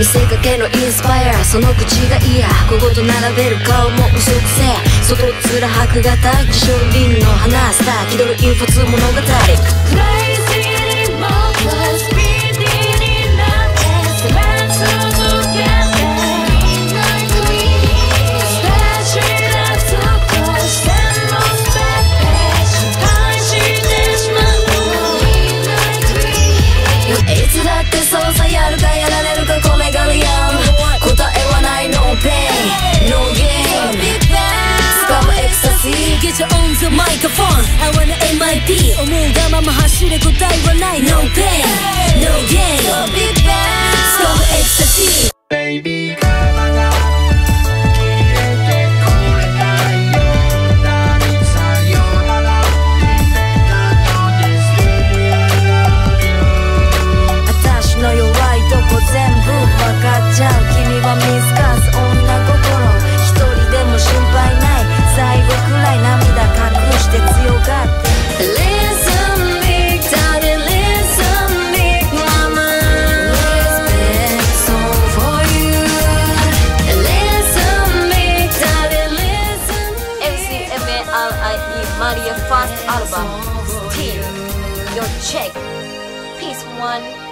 見せかけのインスパイア、その口が嫌、小言並べる顔も嘘くせえ、外面白型自称輪の花スター、気取るインフォ2物語。いつだって操作やるかやられるかこれがリアル、答えはない No pain No gain 掴むエクサシー Get your own the microphone I wanna MIP 思うがまま走れ答えはない No pain No gain 掴むエクサシー Baby 体がの弱いとこ全部分かっちゃう、君は見透かす女心、一人でも心配ない、最後くらい涙隠して強がって Listen me darling listen me mama Respect song for you Listen me darling listen MCMARIE Maria first album Still Your check Peace one